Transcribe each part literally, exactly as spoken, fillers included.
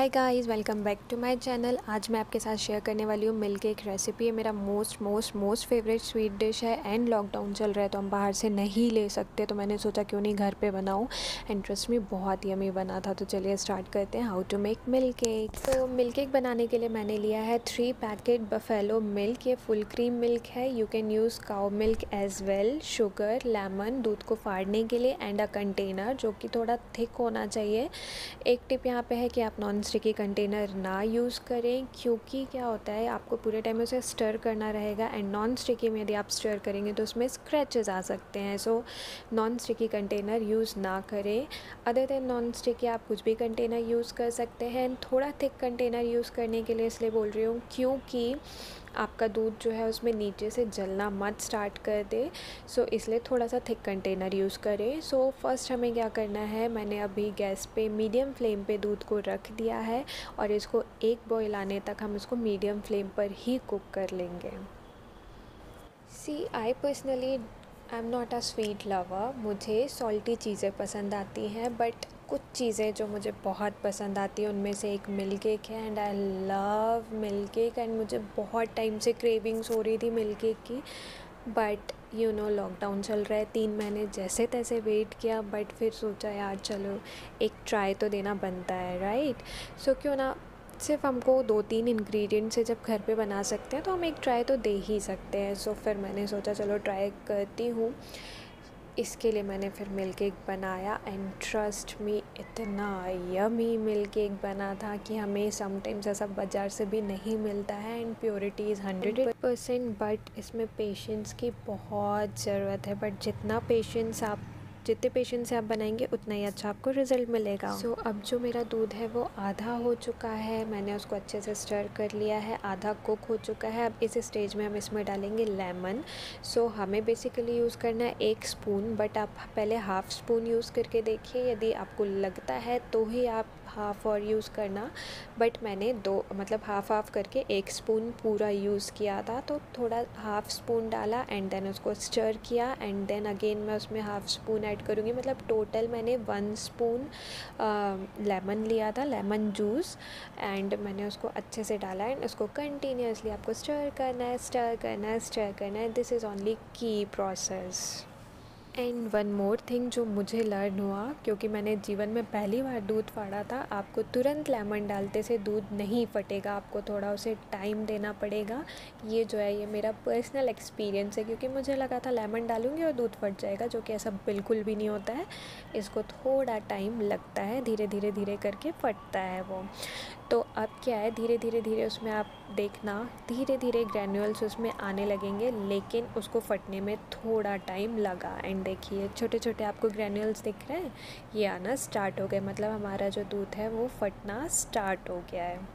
Hi guys, welcome back to my channel. आज मैं आपके साथ शेयर करने वाली हूँ मिल्क केक रेसिपी। है मेरा most most most favourite sweet dish है एंड लॉकडाउन चल रहा है तो हम बाहर से नहीं ले सकते, तो मैंने सोचा क्यों नहीं घर पे बनाऊँ। एंड ट्रस्ट में बहुत यमी बना था। तो चलिए स्टार्ट करते हैं how to make milk cake. तो मिल्क केक बनाने के लिए मैंने लिया है थ्री पैकेट बफेलो मिल्क। ये फुल क्रीम मिल्क है। You can use cow milk as well. Sugar, lemon, दूध को फाड़ने के लिए एंड अ कंटेनर जो कि थोड़ा थिक होना चाहिए। एक टिप यहाँ पे है कि आप नॉन स्टिकी कंटेनर ना यूज़ करें, क्योंकि क्या होता है आपको पूरे टाइम उसे स्टर करना रहेगा एंड नॉन स्टिकी में यदि आप स्टर करेंगे तो उसमें स्क्रैचेस आ सकते हैं। So non sticky container use ना करें। अदर देन नॉन स्टिकी आप कुछ भी कंटेनर यूज़ कर सकते हैं। थोड़ा थिक कंटेनर यूज़ करने के लिए इसलिए बोल रही हूँ क्योंकि आपका दूध जो है उसमें नीचे से जलना मत स्टार्ट कर दे। सो इसलिए थोड़ा सा थिक कंटेनर यूज़ करें। सो फर्स्ट हमें क्या करना है, मैंने अभी गैस पे मीडियम फ्लेम पे दूध को रख दिया है और इसको एक बॉईल आने तक हम इसको मीडियम फ्लेम पर ही कुक कर लेंगे। See I personally I am not a sweet lover. मुझे सॉल्टी चीज़ें पसंद आती हैं, बट कुछ चीज़ें जो मुझे बहुत पसंद आती हैं उनमें से एक मिल्क केक है and I love milk cake. And मुझे बहुत टाइम से क्रेविंग्स हो रही थी मिल्क केक की, बट यू नो लॉकडाउन चल रहा है। तीन महीने जैसे तैसे वेट किया, बट फिर सोचा यार चलो एक ट्राई तो देना बनता है, राइट। सो क्यों ना, सिर्फ हमको दो तीन इंग्रेडिएंट से जब घर पे बना सकते हैं तो हम एक ट्राई तो दे ही सकते हैं। सो फिर मैंने सोचा चलो ट्राई करती हूँ। इसके लिए मैंने फिर मिल्क केक बनाया एंड ट्रस्ट मी इतना यमी मिल्क केक बना था कि हमें समटाइम्स ऐसा बाज़ार से भी नहीं मिलता है। And purity is hundred percent, but इसमें पेशेंस की बहुत ज़रूरत है। बट जितना पेशेंस आप जितने पेशेंस से आप बनाएंगे उतना ही अच्छा आपको रिज़ल्ट मिलेगा। सो so, अब जो मेरा दूध है वो आधा हो चुका है। मैंने उसको अच्छे से स्टर कर लिया है, आधा कुक हो चुका है। अब इस स्टेज में हम इसमें डालेंगे लेमन। सो so, हमें बेसिकली यूज़ करना है एक स्पून, बट आप पहले हाफ़ स्पून यूज़ करके देखिए। यदि आपको लगता है तो ही आप हाफ़ और यूज़ करना, बट मैंने दो मतलब हाफ़ हाफ़ करके एक स्पून पूरा यूज़ किया था। तो थोड़ा हाफ़ स्पून डाला एंड देन उसको स्टर किया एंड देन अगेन मैं उसमें हाफ़ स्पून ऐड करूँगी। मतलब टोटल मैंने वन स्पून लेमन लिया था, लेमन जूस, एंड मैंने उसको अच्छे से डाला एंड उसको कंटिन्यूसली आपको स्टर करना है स्टर करना है स्टर करना है। दिस इज़ ओनली की process. And one more thing जो मुझे लर्न हुआ, क्योंकि मैंने जीवन में पहली बार दूध फाड़ा था, आपको तुरंत लेमन डालते से दूध नहीं फटेगा, आपको थोड़ा उसे टाइम देना पड़ेगा। ये जो है ये मेरा पर्सनल एक्सपीरियंस है, क्योंकि मुझे लगा था लेमन डालूंगी और दूध फट जाएगा, जो कि ऐसा बिल्कुल भी नहीं होता है। इसको थोड़ा टाइम लगता है, धीरे धीरे धीरे करके फटता है वो। तो अब क्या है, धीरे धीरे धीरे उसमें आप देखना धीरे धीरे ग्रैन्यूल्स उसमें आने लगेंगे, लेकिन उसको फटने में थोड़ा टाइम लगा। एंड देखिए छोटे छोटे आपको ग्रैन्यूल्स दिख रहे हैं, ये आना स्टार्ट हो गए, मतलब हमारा जो दूध है वो फटना स्टार्ट हो गया है।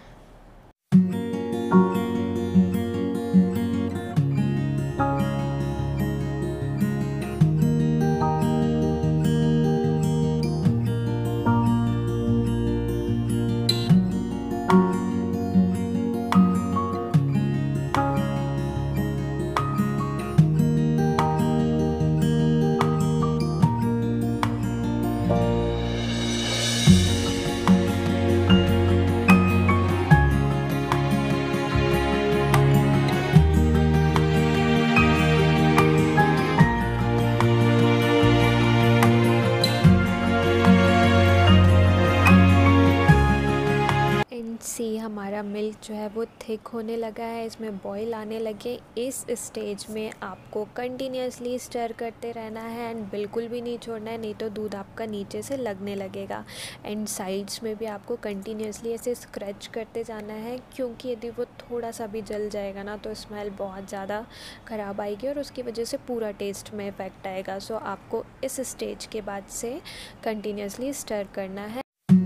सी हमारा मिल्क जो है वो थिक होने लगा है, इसमें बॉईल आने लगे। इस स्टेज में आपको कंटिन्यूसली स्टर करते रहना है एंड बिल्कुल भी नहीं छोड़ना है, नहीं तो दूध आपका नीचे से लगने लगेगा। एंड साइड्स में भी आपको कंटिन्यूसली ऐसे स्क्रैच करते जाना है, क्योंकि यदि वो थोड़ा सा भी जल जाएगा ना तो स्मेल बहुत ज़्यादा ख़राब आएगी और उसकी वजह से पूरा टेस्ट में इफ़ेक्ट आएगा। सो आपको इस स्टेज के बाद से कंटिन्यूसली स्टर करना है।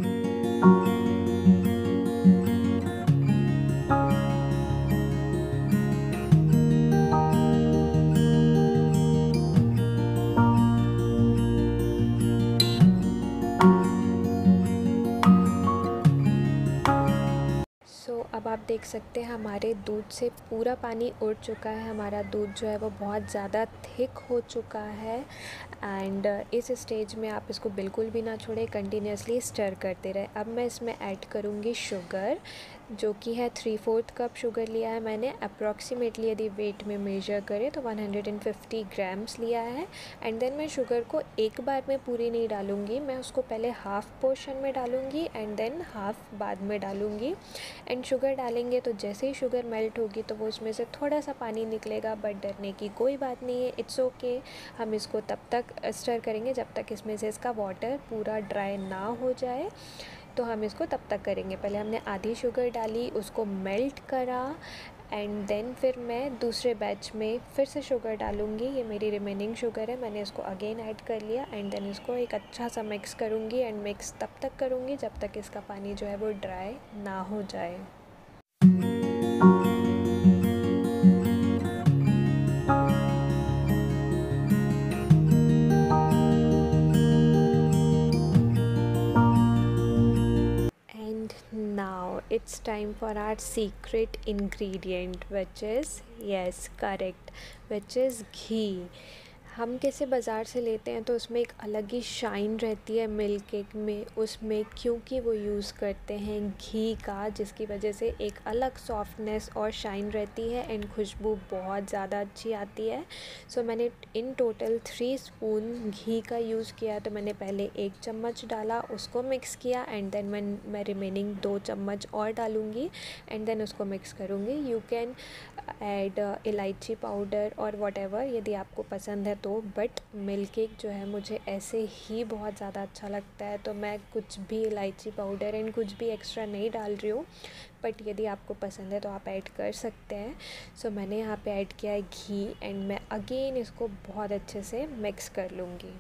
सो so, अब आप देख सकते हैं हमारे दूध से पूरा पानी उड़ चुका है। हमारा दूध जो है वो बहुत ज़्यादा थिक हो चुका है एंड इस स्टेज में आप इसको बिल्कुल भी ना छोड़ें, कंटिन्यूसली स्टर करते रहे। अब मैं इसमें ऐड करूँगी शुगर, जो कि है थ्री फोर्थ कप शुगर लिया है मैंने। अप्रॉक्सीमेटली यदि वेट में मेजर करें तो वन हंड्रेड फिफ्टी ग्राम्स लिया है। एंड देन मैं शुगर को एक बार में पूरी नहीं डालूँगी, मैं उसको पहले हाफ़ पोर्शन में डालूँगी एंड देन हाफ़ बाद में डालूँगी। एंड शुगर डालेंगे तो जैसे ही शुगर मेल्ट होगी तो वो उसमें से थोड़ा सा पानी निकलेगा, बट डरने की कोई बात नहीं है, इट्स ओके। हम इसको तब तक स्टर करेंगे जब तक इसमें से इसका वाटर पूरा ड्राई ना हो जाए, तो हम इसको तब तक करेंगे। पहले हमने आधी शुगर डाली, उसको मेल्ट करा एंड देन फिर मैं दूसरे बैच में फिर से शुगर डालूँगी। ये मेरी रिमेनिंग शुगर है, मैंने इसको अगेन ऐड कर लिया एंड देन इसको एक अच्छा सा मिक्स करूँगी। एंड मिक्स तब तक करूँगी जब तक इसका पानी जो है वो ड्राई ना हो जाए। Now it's time for our secret ingredient, which is, yes, correct, which is ghee। हम कैसे बाज़ार से लेते हैं तो उसमें एक अलग ही शाइन रहती है मिल्क केक में, उसमें क्योंकि वो यूज़ करते हैं घी का, जिसकी वजह से एक अलग सॉफ्टनेस और शाइन रहती है एंड खुशबू बहुत ज़्यादा अच्छी आती है। सो so, मैंने इन टोटल थ्री स्पून घी का यूज़ किया। तो मैंने पहले एक चम्मच डाला, उसको मिक्स किया एंड देन मैं मैं रिमेनिंग दो चम्मच और डालूँगी एंड देन उसको मिक्स करूँगी। यू कैन ऐड इलायची पाउडर और वॉटेवर यदि आपको पसंद है तो, बट मिल्क केक जो है मुझे ऐसे ही बहुत ज़्यादा अच्छा लगता है, तो मैं कुछ भी इलायची पाउडर एंड कुछ भी एक्स्ट्रा नहीं डाल रही हूँ। बट यदि आपको पसंद है तो आप ऐड कर सकते हैं। सो so, मैंने यहाँ पे ऐड किया है घी एंड मैं अगेन इसको बहुत अच्छे से मिक्स कर लूँगी।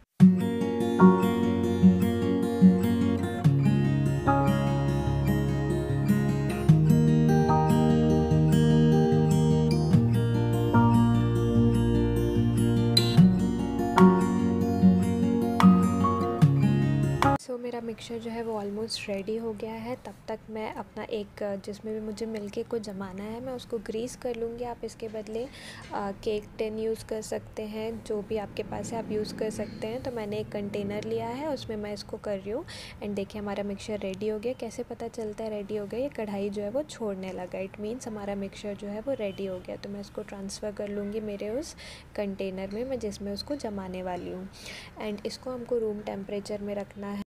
सो so, मेरा मिक्सचर जो है वो ऑलमोस्ट रेडी हो गया है। तब तक मैं अपना एक, जिसमें भी मुझे मिल्क केक को जमाना है, मैं उसको ग्रीस कर लूँगी। आप इसके बदले आ, केक टिन यूज़ कर सकते हैं, जो भी आपके पास है आप यूज़ कर सकते हैं। तो मैंने एक कंटेनर लिया है, उसमें मैं इसको कर रही हूँ। एंड देखिए हमारा मिक्सचर रेडी हो गया। कैसे पता चलता है रेडी हो गया? ये कढ़ाई जो है वो छोड़ने लगा, इट मीन्स हमारा मिक्सचर जो है वो रेडी हो गया। तो मैं इसको ट्रांसफ़र कर लूँगी मेरे उस कंटेनर में, मैं जिसमें उसको जमाने वाली हूँ। एंड इसको हमको रूम टेम्परेचर में रखना है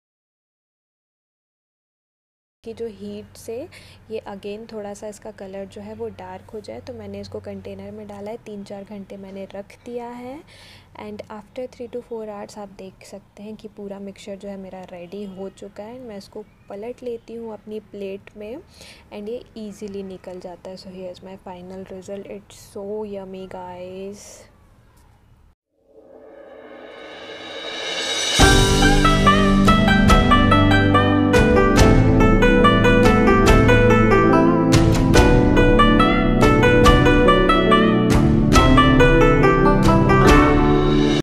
कि जो हीट से ये अगेन थोड़ा सा इसका कलर जो है वो डार्क हो जाए। तो मैंने इसको कंटेनर में डाला है, तीन चार घंटे मैंने रख दिया है। And after three to four hours आप देख सकते हैं कि पूरा मिक्सचर जो है मेरा रेडी हो चुका है। मैं इसको पलट लेती हूँ अपनी प्लेट में एंड ये ईज़िली निकल जाता है। So here is my final result, it's so yummy guys.